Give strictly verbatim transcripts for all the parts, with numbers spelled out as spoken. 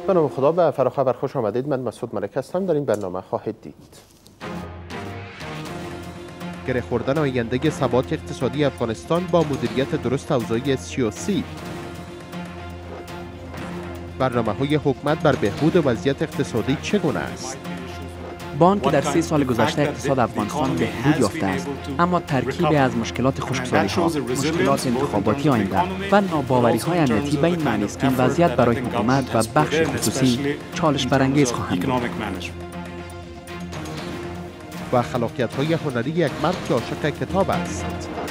به نام خدا. به فراخبر خوش آمدید. من مسعود ملک هستم. در این برنامه خواهید دید گره خوردن آینده ثبات اقتصادی افغانستان با مدیریت درست اوضاع سیاسی، برنامه‌های حکومت بر بهبود وضعیت اقتصادی چگونه است؟ بانک در سی سال گذشته اقتصاد افغانستان بهبود یافته است، اما ترکیبی از مشکلات خشکسالی‌ها، مشکلات انتخاباتی آینده و ناباوری‌های امنیتی به این معنی است که این وضعیت برای حکومت و بخش خصوصی چالش برانگیز خواهند بود. و خلاقیت‌های هنری یک مرد که عاشق کتاب است.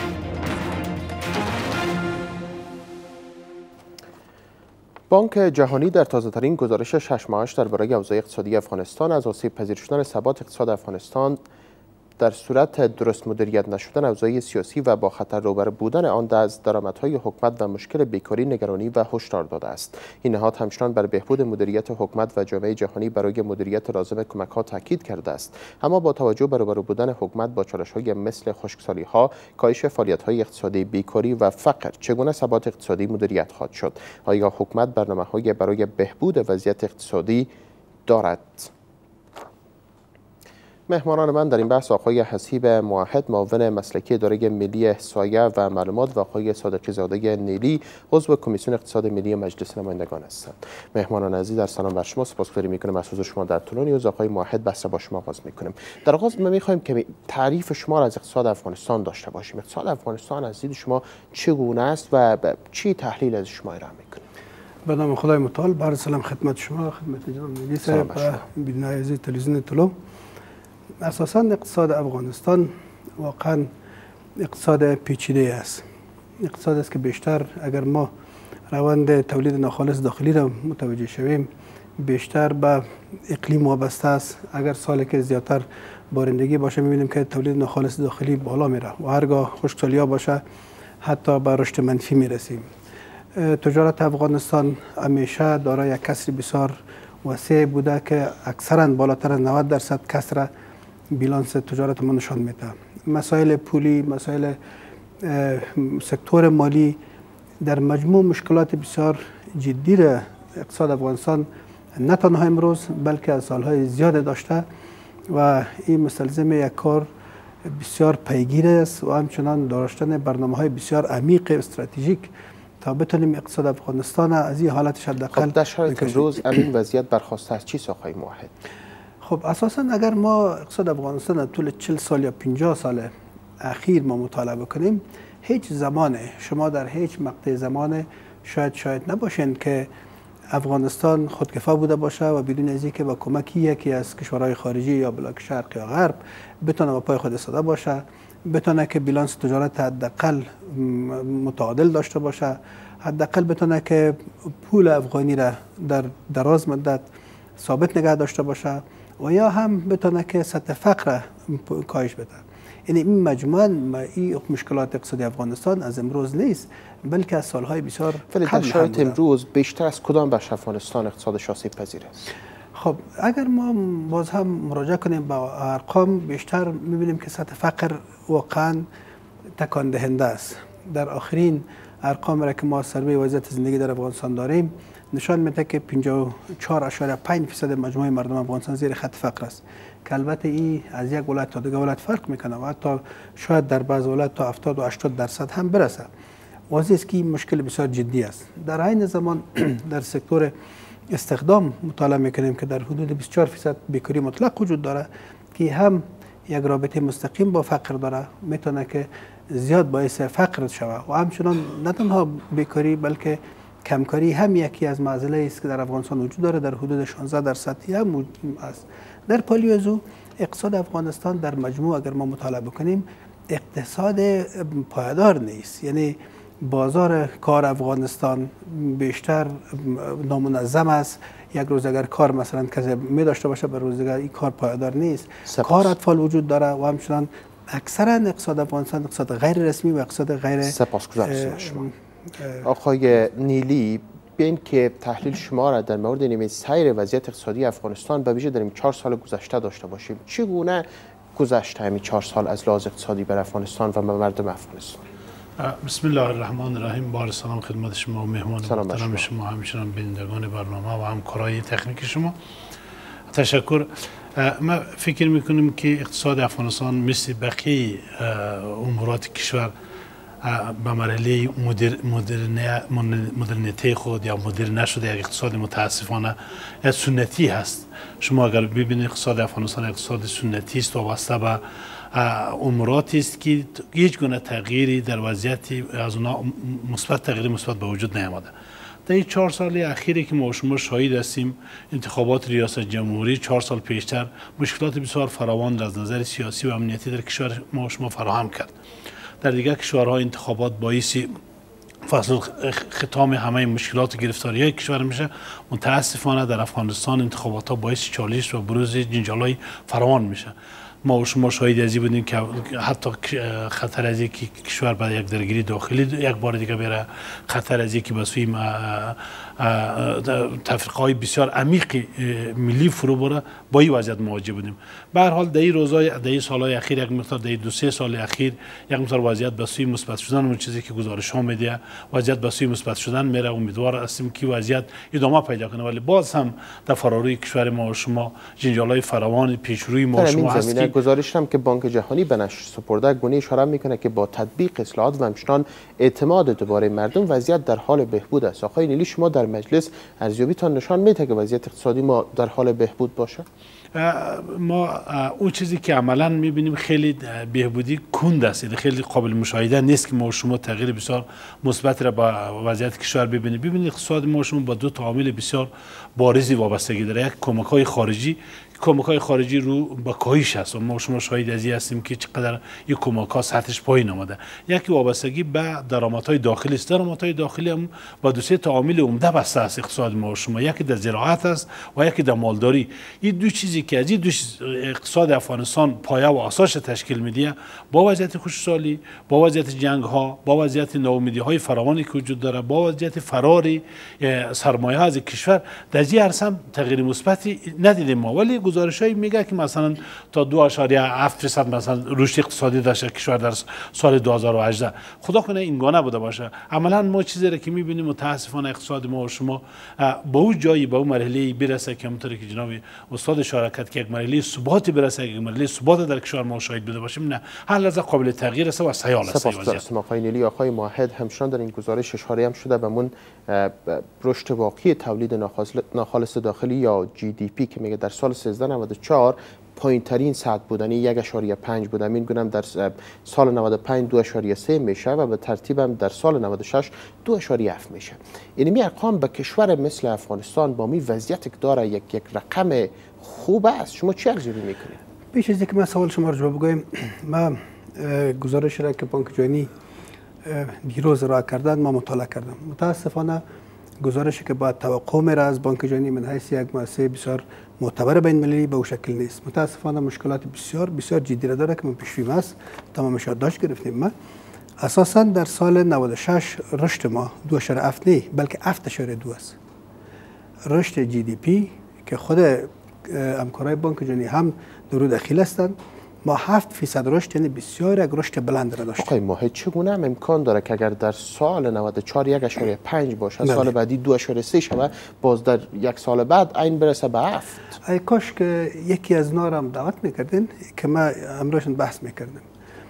بانک جهانی در تازه‌ترین گزارش شش ماهش درباره اوضاع اقتصادی افغانستان از آسیب پذیر شدن ثبات اقتصاد افغانستان در صورت درست مدیریت نشدن اوضاع سیاسی و با خطر روبرو بودن آن از درآمدهای حکومت و مشکل بیکاری نگرانی و هشدار داده است. این نهاد همچنان بر بهبود مدیریت حکومت و جامعه جهانی برای مدیریت لازم کمک‌ها تاکید کرده است، اما با توجه به روبرو بودن حکومت با چالش‌های مثل خشکسالی‌ها، کاهش فعالیت‌های اقتصادی، بیکاری و فقر، چگونه ثبات اقتصادی مدیریت خواهد شد؟ آیا حکومت برنامه‌های برای بهبود وضعیت اقتصادی دارد؟ مهمانان من در این بحث آقای حسیب موحد، معاون مسلکی اداره ملی احصایه و معلومات، و آقای صادقی زاده نیلی، عضو کمیسیون اقتصاد ملی مجلس نمایندگان هستند. مهمانان عزیز، در سلام بر شما، سپاسگزاری میکنم از حضور شما در طولانی روز. آقای موحد، بحث با شما آغاز میکنیم. در آغاز ما میخوایم که تعریف شما را از اقتصاد افغانستان داشته باشیم. اقتصاد افغانستان از دید شما چگونه است و چی تحلیل از شما ارائه میکنیم؟ به نام خدای متعال، بر سلام خدمت شما، خدمت جناب نیلی صاحب و بیننده عزیز تلویزیون طلوع. اساساً اقتصاد افغانستان واقعاً اقتصاد پیچیده است. اقتصاد است که بیشتر اگر ما روند تولید ناخالص داخلی را متوجه شویم، بیشتر به اقلیم وابسته است. اگر سالی که زیادتر بارندگی باشه می‌بینیم که تولید ناخالص داخلی بالا میره و هرگاه خشکسالی‌ها باشه حتی به رشد منفی میرسیم. تجارت افغانستان همیشه دارای یک کسری بسیار وسیع بوده که اکثراً بالاتر از نود درصد کسر بیلانس تجارت ما نشان میده. مسائل پولی، مسائل سکتور مالی در مجموع مشکلات بسیار جدی را اقتصاد افغانستان نه تنها امروز بلکه از سالهای زیاد داشته و این مستلزم یک کار بسیار پیگیر است و همچنان داشتن برنامه‌های بسیار عمیق استراتژیک تا بتونیم اقتصاد افغانستان از این حالتش حداقل. خب در شرایط امروز این وضعیت برخواسته از چی آقای موحد؟ خب اساساً اگر ما اقتصاد افغانستان طول چهل سال یا پنجاه سال اخیر ما مطالعه بکنیم، هیچ زمان شما در هیچ مقطع زمان شاید شاید نباشین که افغانستان خودکفا بوده باشه و بدون از اینکه با کمکی یکی از کشورهای خارجی یا بلاک شرق یا غرب بتونه با پای خود ایستاده باشه، بتونه که بیلانس تجارت حداقل متعادل داشته باشه، حداقل بتونه که پول افغانی را در دراز مدت ثابت نگه داشته باشه و یا هم بتونه که سطح فقر کاهش بده. یعنی این مجموعاً این مشکلات اقتصادی افغانستان از امروز نیست بلکه از سالهای بسیار قبل. در شرایط امروز بیشتر از کدام بخش افغانستان اقتصادش آسیب پذیر است؟ خب اگر ما باز هم مراجعه کنیم با ارقام، بیشتر میبینیم که سطح فقر واقعاً تکان دهنده است. در آخرین ارقام را که ما سروی وضعیت زندگی در افغانستان داریم نشان میده که پنجاه و چهار اشاریه پنج درصد مجموع مردم افغانستان زیر خط فقر است که البته این از یک ولایت تا دیگر ولایت فرق میکنه و حتی شاید در بعض ولایت تا هفتاد و هشتاد درصد هم برسه. واضح است که این مشکل بسیار جدی است. در عین زمان در سکتور استخدام مطالعه میکنیم که در حدود بیست و چهار درصد بیکاری مطلق وجود داره که هم یک رابطه مستقیم با فقر داره، میتونه که زیاد باعث فقر شود و همچنان نه تنها بیکاری بلکه کمکاری هم یکی از معضله است که در افغانستان وجود داره، در حدود شانزده درصد هم است. در پالی از او اقتصاد افغانستان در مجموع اگر ما مطالعه بکنیم اقتصاد پایدار نیست. یعنی بازار کار افغانستان بیشتر نامنظم است. یک روز اگر کار مثلا کسی می داشته باشه به روز دیگر این کار پایدار نیست. سپاس. کار اطفال وجود داره و همچنان اکثرا اقتصاد افغانستان اقتصاد غیر رسمی و اقتصاد غیر. سپاسگزارم شما. آقای نیلی، بیاین که تحلیل شما را در مورد نیمه سیر وضعیت اقتصادی افغانستان به ویژه در این چهار سال گذشته داشته باشیم. چگونه گذشته همین چهار سال از لحاظ اقتصادی بر افغانستان و مردم افغانستان؟ بسم الله الرحمن الرحیم. بار سلام خدمت شما و مهمان محترم شما، همچنان بینندگان برنامه و همکارای تکنیک شما. تشکر. ما فکر میکنیم که اقتصاد افغانستان مثل بقیه امورات کشور به مرحله مدرنیته خود یا مدرن نشده یک اقتصاد متاسفانه سنتی هست. شما اگر ببینید اقتصاد افغانستان اقتصاد سنتی است، وابسته به اموراتی است که هیچ گونه تغییری در وضعیتی از اونها مثبت تغییر مثبت به وجود نیامده. در این چهار سال اخیری که ما شما شاهد هستیم، انتخابات ریاست جمهوری چهار سال پیشتر مشکلات بسیار فراوان از نظر سیاسی و امنیتی در کشور ما شما فراهم کرد. در دیگر کشورها انتخابات باعث فصل ختام همه مشکلات و گرفتاری های کشور میشه. متاسفانه در افغانستان انتخابات ها باعث چالش و بروز جنجال های فراوان میشه. ما و شما شاهد ازی بودیم که حتی خطر از اینکه کشور به یک درگیری داخلی یک بار دیگه بره، خطر از اینکه به سوی تفرقه‌های بسیار عمیق ملی فرو بره، با این وضعیت مواجه بودیم. به هر حال در این روزهای در این سالهای اخیر یک مقدار در دو سه سال اخیر یک مقدار وضعیت به سوی مثبت شدن، اون چیزی که گزارش ها میده وضعیت به سوی مثبت شدن میره. امیدوار هستیم که وضعیت ادامه پیدا کنه، ولی باز هم در فراروی کشور ما و شما جنجال‌های فراوان پیش روی ما و شما هست که گزارش هم که بانک جهانی به نشر سپرده گونه اشاره میکنه که با تطبیق اصلاحات و همچنان اعتماد دوباره مردم وضعیت در حال بهبود است. آقای نیلی، شما در مجلس ارزیابیتان نشان میده که وضعیت اقتصادی ما در حال بهبود باشه؟ ما اون چیزی که عملا میبینیم خیلی بهبودی کند است، خیلی قابل مشاهده نیست که ما شما تغییر بسیار مثبت را با وضعیت کشور ببینید. ببینید اقتصاد ما شما با دو تا عامل بسیار بارزی وابستگی داره. یک کمک‌های خارجی، کمک‌های خارجی رو با کاهش است و ما شما شاهد ازی هستیم که چقدر این کمک‌ها سطحش پایین آمده. یکی وابستگی به درآمدهای داخلی است. درآمدهای داخلی هم با دو سه تا عامل عمده بسته است اقتصاد ما شما، یکی در زراعت است و یکی در مالداری. این دو چیزی که از این دو اقتصاد افغانستان پایه و اساس تشکیل میده، با وضعیت خشکسالی، با وضعیت جنگ‌ها، با وضعیت ناامیدی‌های فراوانی که وجود داره، با وضعیت فراری سرمایه‌ها از کشور، در این عرصه هم تغییر مثبتی ندیدیم ما. ولی گزارش‌های میگه که مثلا تا دو اشاریه هفت درصد مثلا رشد اقتصادی داشته کشور در سال دو هزار و هجده. خدا کنه این گونه بوده باشه. عملاً ما چیزی را که می‌بینیم متأسفانه اقتصاد ما و شما با اون جایی با اون مرحله برسه که همونطوری که جناب استاد اشاره کرد که یک مرحله ثباتی برسه، یک مرحله ثبات در کشور ما شاهد بوده باشیم، نه هر لحظه قابل تغییر است و سیال است. سپاس آقای نیلی. آقای موحد همچنان در این گزارش اشاره هم شده به من رشد واقعی تولید ناخالص داخلی یا جی دی پی که میگه در سال سیزده نود و چهار پایین ترین سطح بودنی یک اشاریه پنج بوده. میگم در سال نود و پنج دو اشاریه سه میشه و به ترتیب هم در سال نود و شش دو اشاریه هفت میشه. یعنی می ارقام به کشور مثل افغانستان با می وضعیت که داره یک یک رقم خوب است. شما چه ارزیابی میکنید؟ پیش از اینکه من سوال شما رو جواب بگویم، ما گزارش را که بانک جهانی دیروز ارائه کردن ما مطالعه کردم. متاسفانه گزارشی که باید توقع میره از بانک جهانی من حیث یک مؤسسه بسیار معتبر بین المللی به اون شکل نیست. متاسفانه مشکلات بسیار بسیار جدی را داره که ما پیش‌بینی است تمامش یادداشت گرفتیم. ما اساسا در سال نود و شش رشد ما دو اشاره هفت نه بلکه هفت اشاره دو است. رشد جی دی پی که خود همکارای بانک جهانی هم در رو دخیل هستند، ما هفت فیصد رشد، یعنی بسیار یک رشد بلند را داشتیم. آقای موحد، چگونه هم امکان داره که اگر در سال نود و چهار یک اشاره پنج باشه، بله، سال بعدی دو اشاره سه شود، باز در یک سال بعد این برسه به هفت؟ ای کاش که یکی از اینا را هم دعوت میکردین که ما امروزشون بحث میکردیم.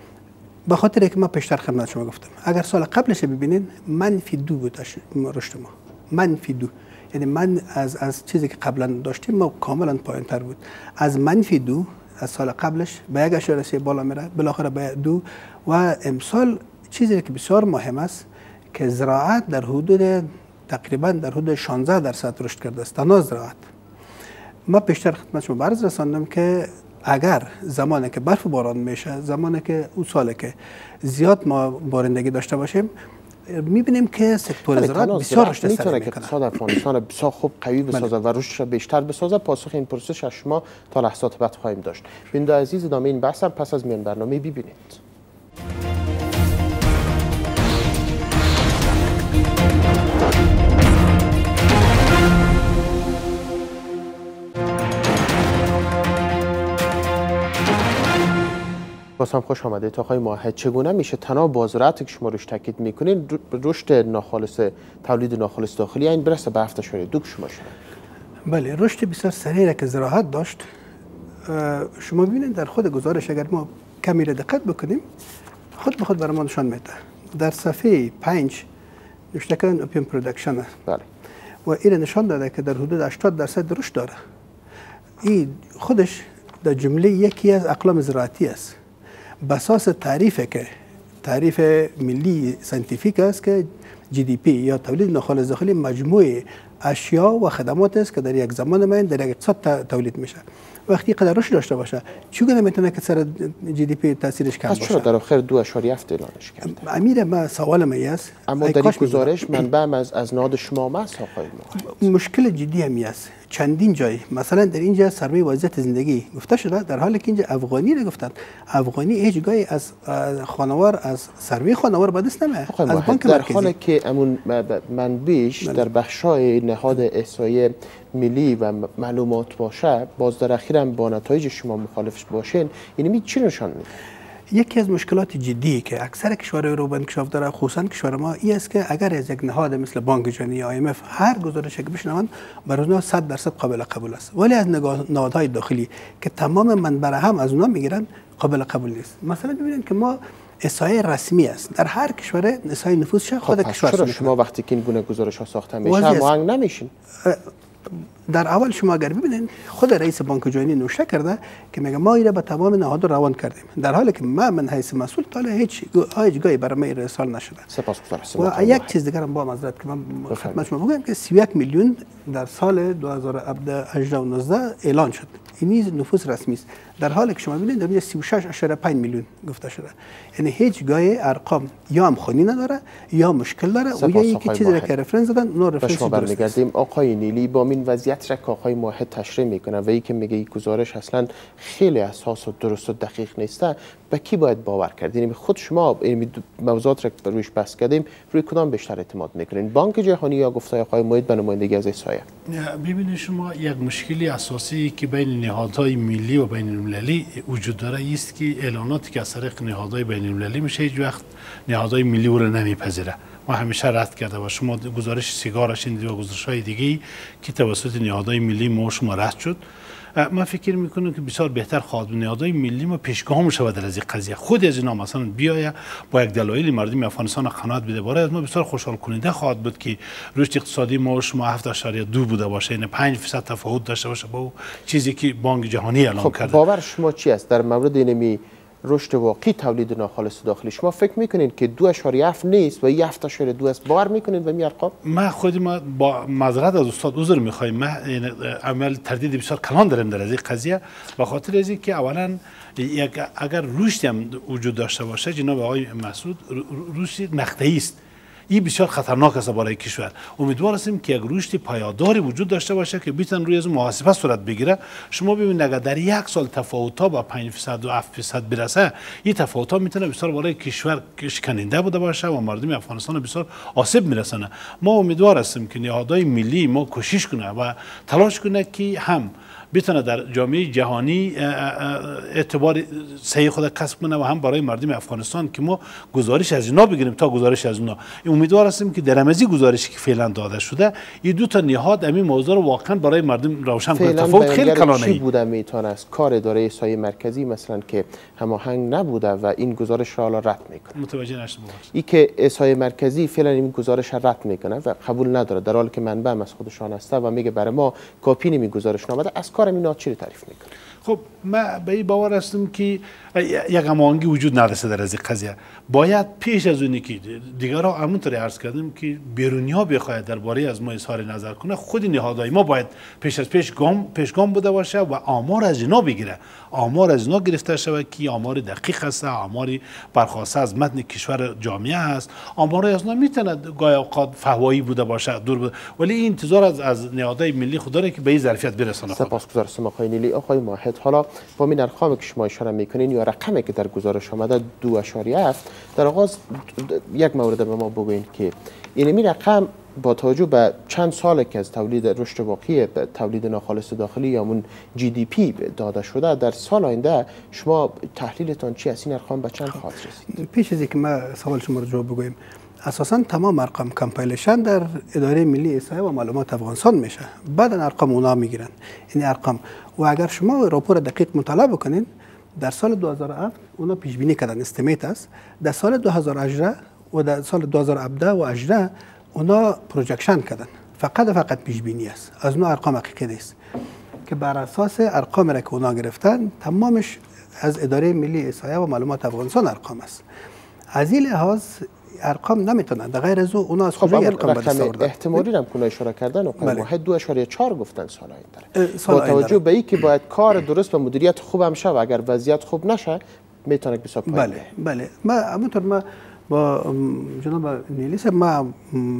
به خاطر که ما پیشتر خدمت شما گفتم اگر سال قبلش ببینین منفی دو بود رشد ما، منفی دو، یعنی من از از چیزی که قبلا داشتیم ما کاملا پایین تر بود. از منفی دو از سال قبلش به یک اشاره سه بالا میره، بالاخره به دو. و امسال چیزی که بسیار مهم است که زراعت در حدود تقریبا در حدود شانزده درصد رشد کرده است. تنها زراعت. ما پیشتر خدمت شما عرض رساندم که اگر زمانی که برف و باران میشه، زمانی که اون ساله که زیاد ما بارندگی داشته باشیم، میبینیم که سکتور زراعت بسیار رشد سریع میکنه. که اقتصاد افغانستان بسیار خوب قوی بسازه و رشدش بیشتر بسازه. پاسخ این پرسش از شما تا لحظات بعد خواهیم داشت. بیننده عزیز، ادامه این بحث هم پس از میان برنامه ببینید. باز هم خوش آمدید آقای موحد. چگونه میشه تنها بازارت که شما روش تاکید میکنین رشد ناخالص تولید ناخالص داخلی این برسه به هفت اشاریه دو که شما شده؟ بله، رشد بسیار سریع که زراعت داشت. شما ببینید در خود گزارش اگر ما کمی را دقت بکنیم خود به خود برای ما نشان میده. در صفحه پنج نوشته کردن اوپیم پرودکشن است. بله. و این نشان داده که در حدود هشتاد درصد رشد داره. این خودش در جمله یکی از اقلام زراعتی است. بساس تعریف که تعریف ملی ساینتیفیک است که جی دی پی یا تولید ناخالص داخلی مجموعه اشیا و خدمات است که در یک زمان معین در یک اقتصاد تولید میشه. وقتی قدر رشد داشته باشه چگونه میتونه که سر جی دی پی تاثیرش کم باشه؟ چرا در آخر دو اشاریه هفت اعلانش کرده؟ امیر ما سوالم است، اما در این گزارش منبع از از نهاد شما است آقای موحد. مشکل جدی همی است. چندین جای مثلا در اینجا سرمایه وضعیت زندگی گفته شده، در حالی که اینجا افغانی را گفتن. افغانی هیچ گاهی از خانوار از سرمایه خانوار به دست نمیاد، از بانک در مرکزی. حالی که امون منبعش در بخشای نهاد احصایه ملی و معلومات باشه، باز در اخیر هم با نتایج شما مخالف باشین، یعنی می چی نشان میده؟ یکی از مشکلات جدی که اکثر کشورهای رو به انکشاف داره، خصوصا کشور ما، این است که اگر از یک نهاد مثل بانک جهانی یا آی ام اف هر گزارشی که بشنوند برای اونها صد درصد قابل قبول است، ولی از نهادهای داخلی که تمام منبع هم از اونها میگیرن قابل قبول نیست. مثلا ببینید که ما احصایه رسمی است در هر کشور، احصایه نفوسش خود خب کشور. چرا شما وقتی که این گونه گزارش ها ساخته میشه هماهنگ نمیشین؟ در اول شما اگر ببینید خود رئیس بانک جهانی نوشته کرده که میگه ما اینا به تمام نهاد روان کردیم، در حالی که ما من حیث مسئول تا هیچ هیچ برای من ارسال نشده. سپاسگزارم. و یک چیز دیگر هم با معذرت که من خدمت شما بگم که سی و یک میلیون در سال دو هزار و هجده و نوزده اعلان شد. این نفوس رسمی است، در حالی که شما ببینید در سی و شش اشاره پنج میلیون گفته شده. یعنی هیچ گاهی ارقام یا هم خونی نداره یا مشکل داره و یا یکی چیزی که رفرنس دادن اون رفرنس شما برمیگردیم. آقای نیلی با این وضعیت را که آقای موحد تشریح میکنه و ای که میگه این گزارش اصلا خیلی اساس و درست و دقیق نیسته، به کی باید باور کرد؟ یعنی خود شما این موضوعات را که روش بحث کردیم روی کدام بیشتر اعتماد میکنین؟ بانک جهانی یا گفتای آقای موحد به نمایندگی از احصایه؟ ببینید شما یک مشکلی اساسی که بین نهادهای ملی و بین المللی وجود داره است که اعلاناتی که از طریق نهادهای بین المللی میشه هیچ وقت نهادهای ملی او را نمیپذیره. ما همیشه رد کرده و شما گزارش سیگار شنیدید و گزارش‌های دیگه که توسط نهادهای ملی ما شما رد شد. من فکر میکنم که بسیار بهتر خواهد بود نهادهای ملی ما پیشگام میشود در از این قضیه. خود از اینا مثلا بیاید با یک دلایلی مردم افغانستان قناعت بده، برای از ما بسیار خوشحال کننده خواهد بود که رشد اقتصادی ما شما هفت اشاریه دو بوده باشه، یعنی پنج درصد تفاوت داشته باشه با چیزی که بانک جهانی اعلام خب کرده. باور شما چی است در مورد اینمی رشد واقعی تولید ناخالص داخلی؟ شما فکر میکنین که دو اشاریه هفت نیست و هفت اشاریه دو است؟ باور میکنین به این ارقام؟ ما خود ما با معذرت از استاد عذر میخوایم، ما عمل تردید بسیار کلان داریم در از این قضیه، به خاطر از اینکه اولا اگر رشدی هم وجود داشته باشه جناب آقای مسعود، رشد نقطه‌ای است. این بسیار خطرناک است برای کشور. امیدوار هستیم که یک رشد پایداری وجود داشته باشه که بتونه روی از محاسبه صورت بگیره. شما ببینید اگر در یک سال تفاوت‌ها با پنج درصد و هفت درصد برسه، این تفاوت‌ها میتونه بسیار برای کشور شکننده بوده باشه و مردم افغانستان بسیار آسیب میرسونه. ما امیدوار هستیم که نهادهای ملی ما کوشش کنه و تلاش کنه که هم بتونه در جامعه جهانی اعتبار صحیح خود کسب کنه و هم برای مردم افغانستان که ما گزارش از اینا بگیریم تا گزارش از اونا. امیدوار هستیم که در امزی گزارشی که فعلا داده شده این دو تا نهاد همین موضوع رو واقعا برای مردم روشن کنه. تفاوت خیلی کلانه ای بوده میتونه از کار اداره احصایه مرکزی مثلا که هماهنگ نبوده و این گزارش را حالا رد میکنه. متوجه نشدم. ای که احصایه مرکزی فعلا این گزارش را رد میکنه و قبول نداره، در حالی که منبع از خودشان است و میگه برای ما کاپی نمی گزارش نامده. از کار اینا چی تعریف میکنه؟ خب ما به این باور هستم که یک هماهنگی وجود نداشته در از این قضیه. باید پیش از اونی که دیگر ها همونطوری عرض کردیم که بیرونی ها بخواید درباره از ما اظهار نظر کنه، خود نهادهای ما باید پیش از پیش گام پیشگام بوده باشه و آمار از اینا بگیره. آمار از اینا گرفته شود که آمار دقیق است، آماری برخواسته از متن کشور جامعه است. آمار از اینا میتونه گاهی اوقات فهوایی بوده باشه، دور بوده، ولی این انتظار از از نهادهای ملی خود داره که به این ظرفیت برسونه. سپاسگزار هستم آقای نیلی. آقای ماهد، حالا با این ارقامی که شما اشاره میکنین یا رقمی که در گزارش آمده دو اشاریه هفت، در آغاز یک مورد به ما بگوین که این رقم با توجه به چند ساله که از تولید رشد واقعی به تولید ناخالص داخلی یا همون جی دی پی داده شده، در سال آینده شما تحلیلتان چی است؟ این ارقام به چند خواهد رسید؟ پیش از اینکه ما سوال شما رو جواب بگویم، اساسا تمام ارقام کامپایلشن در اداره ملی احصایه و معلومات افغانستان میشه، بعد ارقام اونا میگیرن این ارقام. و اگر شما راپور دقیق مطالعه بکنین، در سال دو هزار و هفت اونا پیش بینی کردن، استیمیت است. در سال دو هزار و هجده و در سال دو هزار و هفده و هجده اونا پروجکشن کردن، فقط فقط پیش بینی است، از اون ارقام حقیقی نیست که بر اساس ارقام را که اونا گرفتن تمامش از اداره ملی احصایه و معلومات افغانستان ارقام است. از این لحاظ ارقام نمیتونن در غیر از او اونا از کجا ارقام به دست آوردن؟ احتمالی هم کنه اشاره کردن آقای ماهد دو اشاریه چهار گفتن سال آینده. با توجه به اینکه باید کار درست و مدیریت خوب هم شه و اگر وضعیت خوب نشه میتونه بسیار پایین. بله بله، ما همونطور ما با جناب نیلی صاحب ما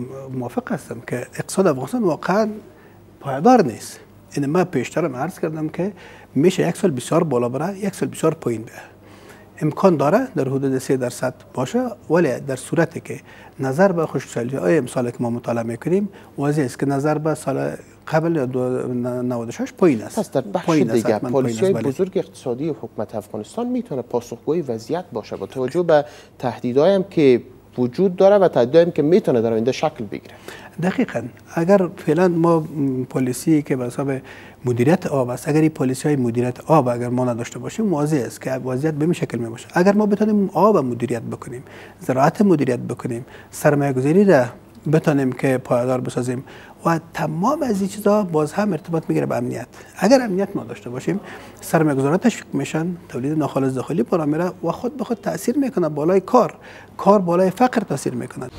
موافق هستم که اقتصاد افغانستان واقعا پایدار نیست. این ما پیشترم عرض کردم که میشه یک سال بسیار بالا بره، یک سال بسیار پایین بره. امکان داره در حدود سه درصد باشه، ولی در صورتی که نظر به خشکسالی های امسال که ما مطالعه میکنیم واضح است که نظر به سال قبل نود و شش پایین است. پس در بخش دیگه پالیسی‌های بزرگ اقتصادی حکومت افغانستان میتونه پاسخگوی وضعیت باشه با توجه به تهدیدهایی هم که وجود داره و تهدیدهایی که میتونه در آینده شکل بگیره. دقیقاً اگر فعلا ما پالیسی که به حساب مدیریت آب است، اگر این پالیسی های مدیریت آب اگر ما نداشته باشیم، واضح است که وضعیت به این شکل می باشه. اگر ما بتونیم آب مدیریت بکنیم، زراعت مدیریت بکنیم، سرمایه گذاری را بتونیم که پایدار بسازیم و تمام از این چیزا باز هم ارتباط میگیره به امنیت. اگر امنیت ما داشته باشیم، سرمایه گذاران تشویق میشن، تولید ناخالص داخلی بالا میره و خود به خود تاثیر میکنه بالای کار، کار بالای فقر تاثیر میکنه.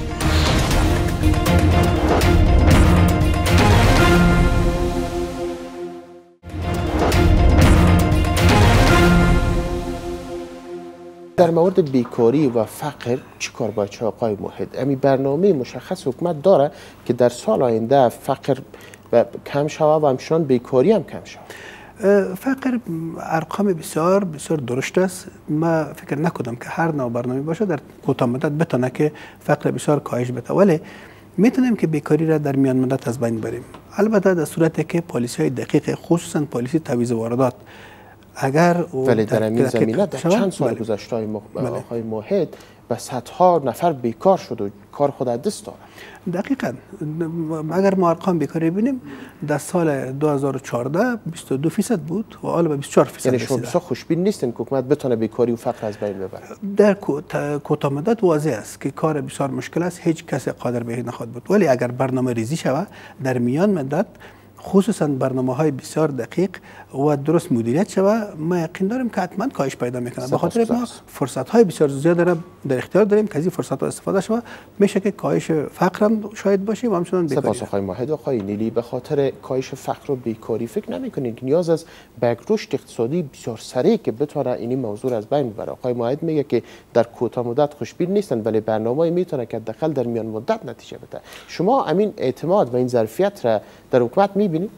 در مورد بیکاری و فقر چی کار باید چه آقای موحد؟ امی برنامه مشخص حکومت داره که در سال آینده فقر کم شود و همچنان بیکاری هم کم شود؟ فقر ارقام بسیار بسیار درشت است. ما فکر نکنم که هر نوع برنامه باشه در کوتاه مدت بتونه که فقر بسیار کاهش بده، ولی میتونیم که بیکاری را در میان مدت از بین بریم. البته در صورتی که پالیسی های دقیق، خصوصا پالیسی تعویض واردات، اگر ولی در این زمینه در چند سال گذشته آقای موحد به صدها نفر بیکار شد و کار خود از دست داره. دقیقاً اگر ما ارقام بیکاری ببینیم در سال دو هزار و چهارده بیست و دو فیصد بود و حالا به بیست و چهار فیصد یعنی شما بسیار خوشبین نیستین که حکومت بتونه بیکاری و فقر از بین ببره؟ در کوتاه مدت واضح است که کار بسیار مشکل است، هیچ کس قادر به این نخواهد بود، ولی اگر برنامه ریزی شود در میان مدت، خصوصا برنامه های بسیار دقیق و درست مدیریت شود، ما یقین داریم که حتما کاهش پیدا میکنه. به خاطر ما فرصت های بسیار زیاد در اختیار داریم که از این فرصت ها استفاده شود، میشه که کاهش فقر هم شاید باشیم و همچنان بیکاری. سپاس آقای ماهد. آقای نیلی، به خاطر کاهش فقر و بیکاری فکر نمیکنید که نیاز از به رشد اقتصادی بسیار سریع که بتونه این موضوع از بین ببره؟ آقای ماهد میگه که در کوتاه مدت خوشبین نیستن ولی برنامه‌ای میتونه که حداقل در میان مدت نتیجه بده. شما همین اعتماد و این ظرفیت را در حکومت میبینید؟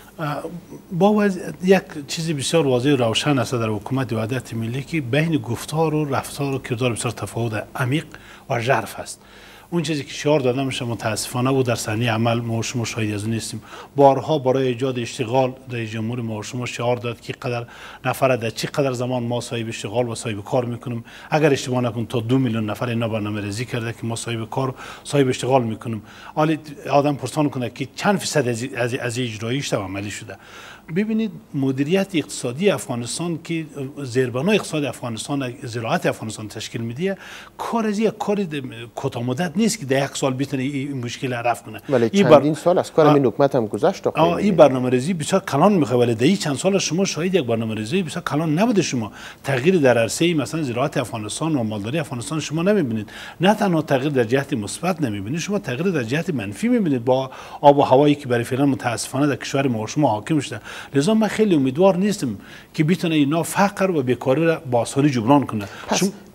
با وز... یک چیزی بسیار واضح و روشن است در حکومت وحدت ملی که بین گفتار و رفتار و کردار بسیار تفاوت عمیق و ژرف است. اون چیزی که شعار داده میشه متاسفانه و در صحنه عمل ما شما شاهد از نیستیم. بارها برای ایجاد اشتغال در جمهور ما شما شعار داد که قدر نفر در چه قدر زمان ما صاحب اشتغال و صاحب کار میکنیم. اگر اشتباه نکنم تا دو میلیون نفر اینا برنامه ریزی کرده که ما صاحب کار صاحب اشتغال میکنیم. حالی آدم پرسان کنه که چند فیصد از از, از اجرایش عملی شده. ببینید مدیریت اقتصادی افغانستان که زیربنای اقتصاد افغانستان، زراعت افغانستان تشکیل میده، کار از یک کار کوتاه مدت نیست که در یک سال بتونه این مشکل رفع کنه. ولی چندین سال از کار این حکومت هم گذشت. این برنامه‌ریزی بسیار کلان میخواد، ولی در این چند سال شما شاهد یک برنامه‌ریزی بسیار کلان نبوده. شما تغییر در عرصه مثلا زراعت افغانستان و مالداری افغانستان شما نمیبینید. نه تنها تغییر در جهت مثبت نمیبینید، شما تغییر در جهت منفی میبینید با آب و هوایی که برای فعلا متاسفانه در کشور ما شما حاکم شده. لذا من خیلی امیدوار نیستم که بتونه اینا فقر و بیکاری را با آسانی جبران کنه. پس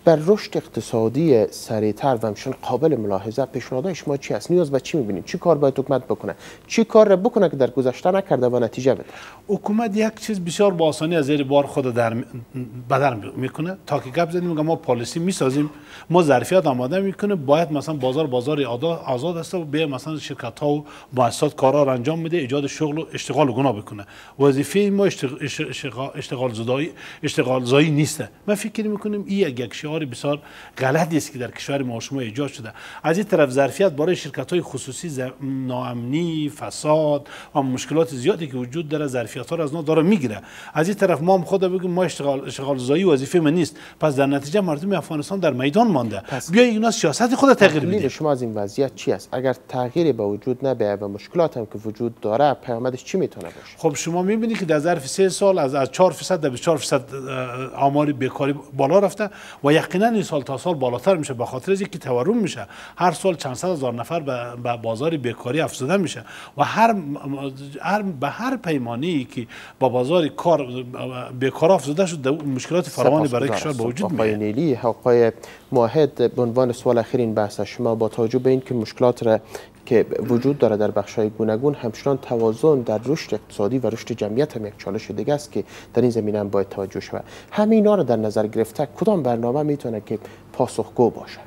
بر رشد اقتصادی سریعتر و همچنین قابل ملاحظه پیشنهادهای شما چی است؟ نیاز به چی می‌بینید؟ چی کار باید حکومت بکنه؟ چی کار را بکنه که در گذشته نکرده و نتیجه بده؟ حکومت یک چیز بسیار با آسانی از زیر بار خود در بدر میکنه. تا که گپ زدیم ما پالیسی میسازیم، ما ظرفیت آماده میکنه، باید مثلا بازار بازار آزاد است و به مثلا شرکت ها و مؤسسات کارا را انجام میده، ایجاد شغل و اشتغال و گناه بکنه. وظیفه ما اشتغال اشتغال زدایی اشتغال زایی نیست. من فکر میکنم این یک یک شعار بسیار غلطی است که در کشور ما شما ایجاد شده. از این طرف ظرفیت برای شرکت های خصوصی ناامنی، فساد و مشکلات زیادی که وجود داره ظرفیت ها را از ما داره میگیره. از این طرف ما هم خود بگیم ما اشتغال اشتغال زایی وظیفه من نیست، پس در نتیجه مردم افغانستان در میدان مانده. بیا اینا سیاست خود تغییر بده. شما از این وضعیت چی است؟ اگر تغییری به وجود نبیاید و مشکلات هم که وجود داره پیامدش چی میتونه باشه؟ خب شما میبینید که در ظرف سه سال از از چهار درصد تا بیست و چهار درصد آمار بیکاری بالا رفته و یقینا این سال تا سال بالاتر میشه، به خاطر اینکه تورم میشه. هر سال چند صد هزار نفر به بازار بیکاری افزوده میشه و هر هر به هر پیمانی که با بازار کار بیکار افزوده شد مشکلات فراوانی برای کشور به وجود میاد. آقای نیلی، آقای موحد، به عنوان سوال اخیر این بحث شما با توجه به اینکه مشکلات را که وجود داره در بخش‌های گوناگون، همچنان توازن در رشد اقتصادی و رشد جمعیت هم یک چالش دیگه است که در این زمینه هم باید توجه شود. همه اینا رو در نظر گرفته کدام برنامه میتونه که پاسخگو باشه؟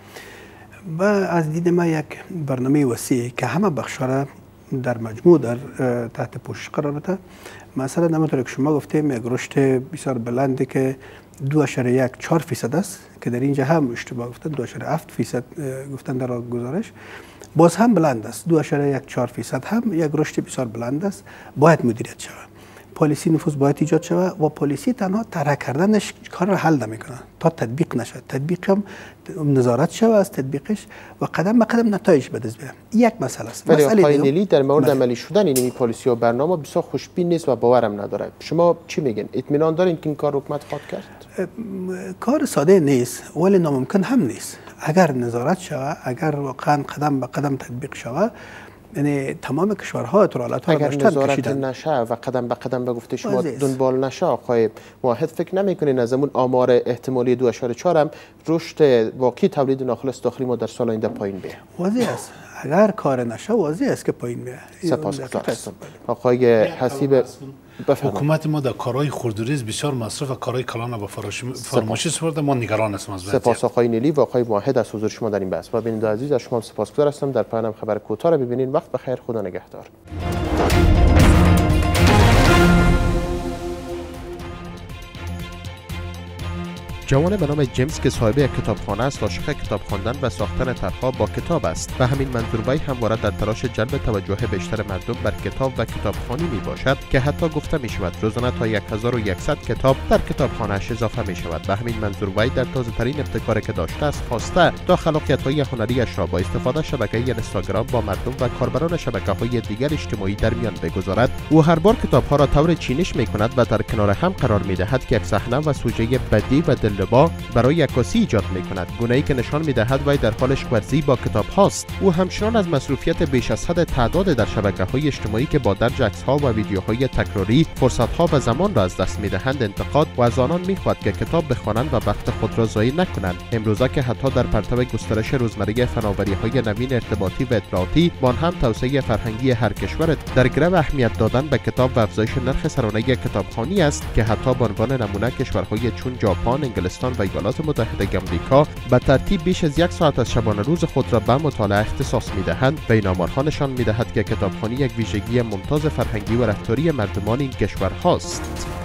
و از دید ما یک برنامه وسیع که همه بخش‌ها را در مجموع در تحت پوشش قرار بده. مثلا همونطور که شما گفتیم یک رشد بسیار بلندی که دو اشاره یک چهار فیصد است که در اینجا هم اشتباه گفتن، دو اشاره هفت فیصد گفتن در گزارش، باز هم بلند است. دو اشاره یک چهار فیصد هم یک رشد بسیار بلند است. باید مدیریت شود، پالیسی نفوذ باید ایجاد شود و پالیسی تنها طرح کردنش کار را حل نمیکنه تا تطبیق نشد. تطبیق هم نظارت شود از تطبیقش و قدم به قدم نتایج به دست بیاد. یک مسئله است. ولی آقای نیلی در مورد عملی شدن این پالیسی و برنامه بسیار خوشبین نیست و باورم نداره. شما چی میگین؟ اطمینان دارین که این کار حکومت خواهد کرد؟ کار ساده نیست ولی ناممکن هم نیست. اگر نظارت شود، اگر واقعا قدم به قدم تطبیق شود، یعنی تمام کشورها اطلاعات ها اگر نظارت نشه و قدم به قدم به گفته شما دنبال نشه، آقای موحد فکر نمی‌کنین از اون آمار احتمالی دو اشاره چهار هم رشد واقعی تولید ناخالص داخلی ما در سال آینده پایین بیاد؟ واضح است. اگر کار نشه واضح است که پایین میاد. سپاسگزارم. آقای حسیب، حکومت ما در کارهای خردوریز بسیار مصرف و کارهای کلان با فراموشی سپرده. ما نگران هستیم از وضعیت. سپاس آقای نیلی و آقای موحد از حضور شما در این بحث. و بیننده عزیز از شما سپاسگزار هستم. در پایان خبر کوتاه را ببینید. وقت بخیر، خدا نگهدار. جوان به نام جیمز که صاحب یک کتابخانه است عاشق کتاب خواندن و ساختن طرح‌ها با کتاب است و همین منظوربای همواره در تلاش جلب توجه بیشتر مردم بر کتاب و کتابخوانی می باشد که حتی گفته می شود روزانه تا هزار و صد کتاب در کتابخانه‌اش اضافه می شود و همین منظوربای در تازه ترین ابتکاری که داشته است خواسته تا خلاقیت‌های هنریش را با استفاده شبکه اینستاگرام با مردم و کاربران شبکه‌های دیگر اجتماعی در میان بگذارد. او هر بار کتاب‌ها را طور چینش می کند و در کنار هم قرار می دهد که یک صحنه و سوژه بدی و دلربا برای عکاسی ایجاد می کند، گونه‌ای که نشان می دهد وی در حال ورزی با کتاب هاست. او همچنان از مصروفیت بیش از حد تعداد در شبکه‌های اجتماعی که با درج عکس‌ها و ویدیوهای تکراری فرصت‌ها و زمان را از دست می‌دهند انتقاد و از آنان می‌خواهد که کتاب بخوانند و وقت خود را ضایع نکنند. امروزه که حتی در پرتو گسترش روزمره فناوری‌های نوین ارتباطی و اطلاعاتی با هم توسعه فرهنگی هر کشور در گرو اهمیت دادن به کتاب و افزایش نرخ سرانه کتابخوانی است که حتی به عنوان نمونه کشورهای چون ژاپن، انگلستان و ایالات متحده آمریکا به ترتیب بیش از یک ساعت از شبانه روز خود را به مطالعه اختصاص می‌دهند و این آمارها نشان می‌دهد که کتابخوانی یک ویژگی ممتاز فرهنگی و رفتاری مردمان این کشور هاست.